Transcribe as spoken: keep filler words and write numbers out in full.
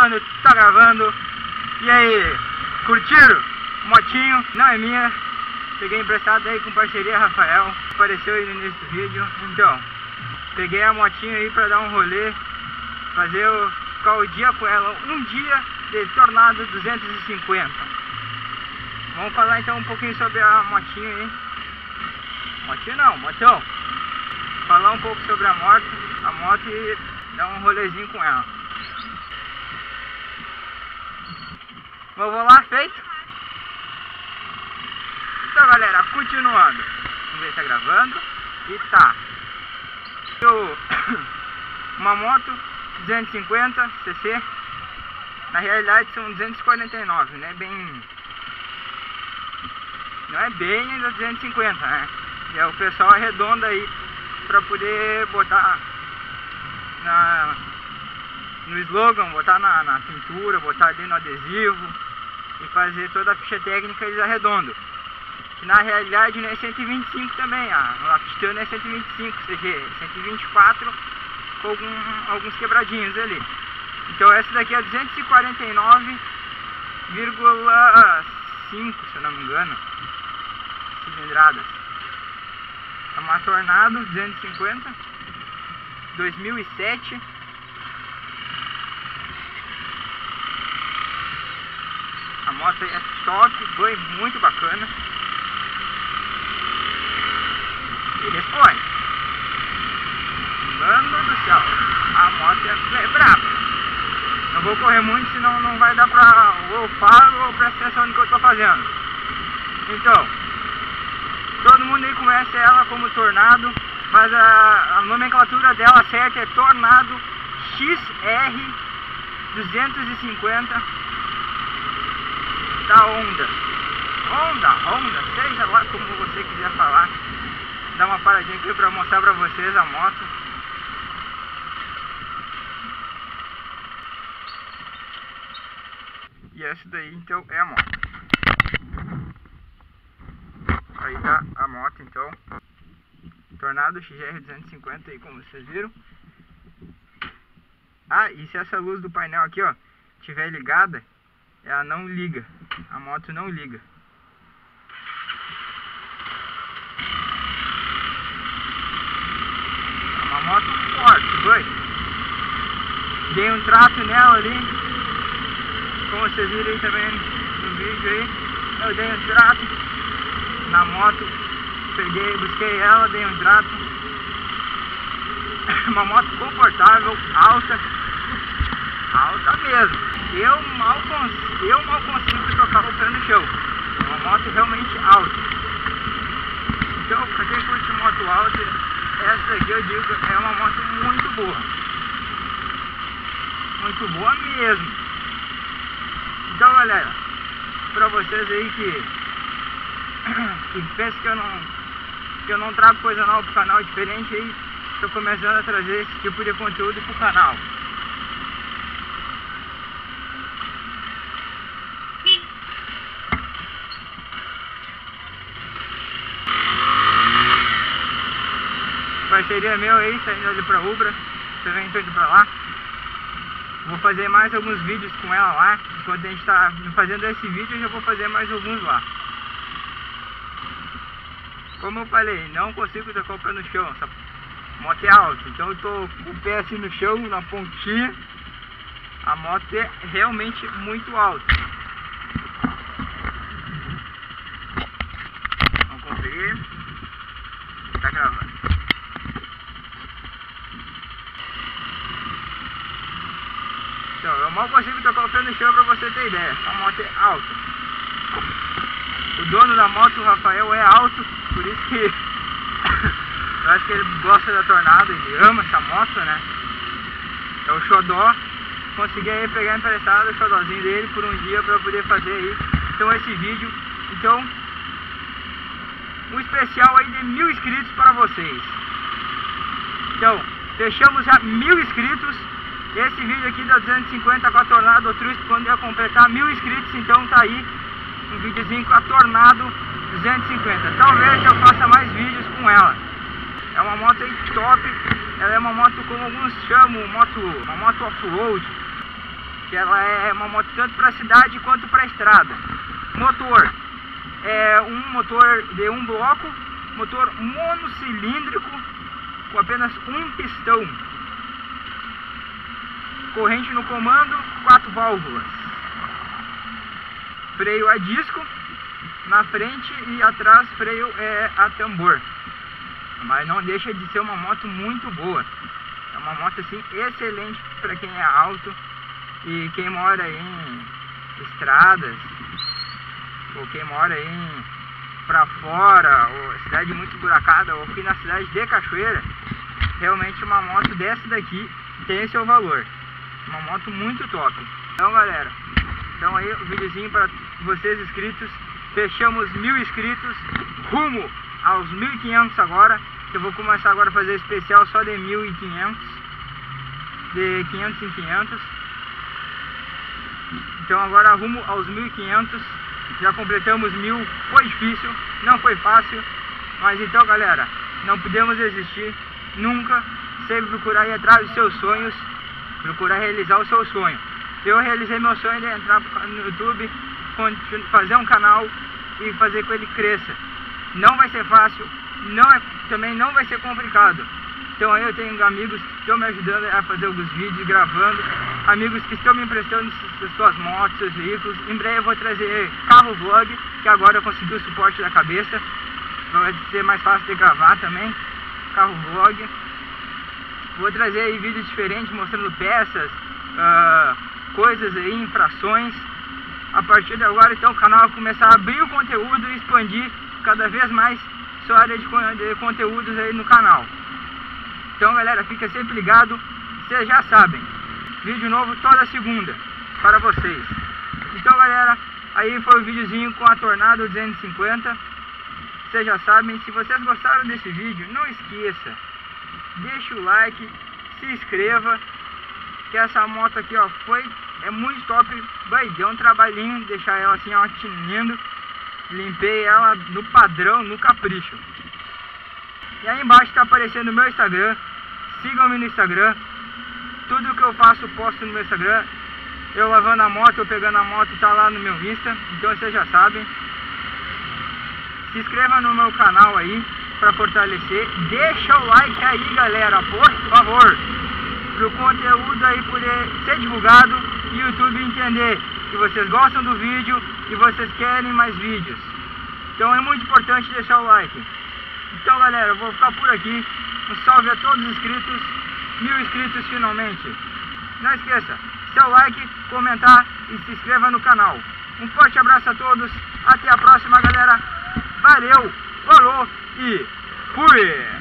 filmando, tá gravando. E aí, curtiram? Motinho, não é minha. Peguei emprestado aí com parceria Rafael. Apareceu aí no início do vídeo. Então, peguei a motinha aí pra dar um rolê. Fazer o, ficar o dia com ela. Um dia de Tornado duzentos e cinquenta. Vamos falar então um pouquinho sobre a motinha aí. Motinho não, motão. Falar um pouco sobre a moto. A moto e dar um rolezinho com ela. Mas vou lá, feito. Então galera, continuando. Vamos ver se tá gravando. E tá. Eu, uma moto duzentos e cinquenta cc. Na realidade são duzentos e quarenta e nove, né? Bem... Não é bem ainda duzentos e cinquenta, né? E é o pessoal arredonda aí pra poder botar na, no slogan, botar na, na pintura, botar ali no adesivo e fazer toda a ficha técnica, eles arredondam. Que na realidade não é cento e vinte e cinco também, a pistão é cento e vinte e cinco, ou seja, cento e vinte e quatro com algum, alguns quebradinhos ali. Então essa daqui é duzentos e quarenta e nove vírgula cinco, se eu não me engano, cilindradas. É uma Tornado duzentos e cinquenta dois mil e sete. A moto é top, foi muito bacana. E responde. Mano do céu, a moto é, é braba. Não vou correr muito, senão não vai dar pra... ou eu falo ou prestar atenção no que eu tô fazendo. Então, todo mundo aí conhece ela como Tornado, mas a, a nomenclatura dela certa é Tornado X R duzentos e cinquenta da Honda. Honda, Honda, seja lá como você quiser falar. Dá uma paradinha aqui pra mostrar pra vocês a moto. E essa daí então é a moto. Aí tá a moto então. Tornado X R duzentos e cinquenta aí, como vocês viram. Ah, e se essa luz do painel aqui, ó, tiver ligada, ela não liga. A moto não liga. É uma moto forte, foi. Dei um trato nela ali. Como vocês viram aí também no vídeo aí, eu dei um trato na moto, peguei, busquei ela, dei um trato. Uma moto confortável, alta, alta mesmo. Eu mal, cons eu mal consigo tocar o pé no chão. É uma moto realmente alta. Então, pra quem curte moto alta, essa daqui eu digo é uma moto muito boa. Muito boa mesmo. Então galera, pra vocês aí que, que pensam que eu não que eu não trago coisa nova pro canal diferente aí, tô começando a trazer esse tipo de conteúdo pro canal. Parceria meu aí, saindo ali pra Ubra, também tô indo pra lá. Vou fazer mais alguns vídeos com ela lá. Enquanto a gente tá fazendo esse vídeo, eu já vou fazer mais alguns lá. Como eu falei, não consigo tocar o pé no chão. Essa moto é alta, então eu tô com o pé assim no chão, na pontinha. A moto é realmente muito alta. Vamos conferir. Tá gravando. Então, eu mal consigo tocar o pé no chão pra você ter ideia. A moto é alta. O dono da moto, o Rafael, é alto, por isso que eu acho que ele gosta da Tornado, ele ama essa moto, né? É o xodó. Consegui aí pegar emprestado o xodózinho dele por um dia pra poder fazer aí. Então esse vídeo, então, um especial aí de mil inscritos para vocês. Então, fechamos já mil inscritos. Esse vídeo aqui da duzentos e cinquenta com a Tornado Trust, quando ia completar mil inscritos, então tá aí um videozinho com a Tornado duzentos e cinquenta. Talvez eu faça mais vídeos com ela. É uma moto aí top. Ela é uma moto como alguns chamam, moto, uma moto off-road. que ela é uma moto tanto para cidade quanto para estrada. Motor é um motor de um bloco, motor monocilíndrico com apenas um pistão. Corrente no comando, quatro válvulas. Freio a disco na frente e atrás freio é a tambor. Mas não deixa de ser uma moto muito boa. É uma moto assim excelente para quem é alto e quem mora em estradas, ou quem mora em pra fora, ou cidade muito buracada, ou aqui na cidade de Cachoeira. Realmente uma moto dessa daqui tem seu valor. Uma moto muito top. Então galera, então aí o videozinho para vocês inscritos. Fechamos mil inscritos, rumo aos mil e quinhentos agora. Eu vou começar agora a fazer especial só de mil e quinhentos, de quinhentos em quinhentos. Então agora rumo aos mil e quinhentos. Já completamos mil. Foi difícil, não foi fácil, mas então galera, não podemos desistir nunca. Sempre procurar ir atrás dos seus sonhos, procurar realizar o seu sonho. Eu realizei meu sonho de entrar no YouTube, fazer um canal e fazer com ele cresça. Não vai ser fácil, não é, também não vai ser complicado. Então aí eu tenho amigos que estão me ajudando a fazer alguns vídeos, gravando, amigos que estão me emprestando suas motos, seus veículos. Em breve eu vou trazer carro vlog, que agora eu consegui o suporte da cabeça, vai ser mais fácil de gravar também, carro vlog. Vou trazer aí vídeos diferentes mostrando peças, uh, coisas aí, infrações. A partir de agora então o canal vai começar a abrir o conteúdo e expandir cada vez mais sua área de, de conteúdos aí no canal. Então galera, fica sempre ligado, vocês já sabem, vídeo novo toda segunda para vocês. Então galera, aí foi o videozinho com a Tornado duzentos e cinquenta. Vocês já sabem, se vocês gostaram desse vídeo, não esqueça, deixa o like, se inscreva, que essa moto aqui ó, foi, é muito top. Vai, deu um trabalhinho deixar ela assim ó, tinindo. Limpei ela no padrão, no capricho. E aí embaixo está aparecendo o meu Instagram. Sigam-me no Instagram. Tudo que eu faço, posto no meu Instagram. Eu lavando a moto, eu pegando a moto, tá lá no meu Insta. Então vocês já sabem. Se inscreva no meu canal aí, para fortalecer. Deixa o like aí, galera, por favor. Para o conteúdo aí poder ser divulgado e o YouTube entender que vocês gostam do vídeo e vocês querem mais vídeos. Então é muito importante deixar o like. Então galera, eu vou ficar por aqui. Um salve a todos os inscritos. Mil inscritos finalmente. Não esqueça, seu like, comentar e se inscreva no canal. Um forte abraço a todos. Até a próxima galera. Valeu, falou e fui!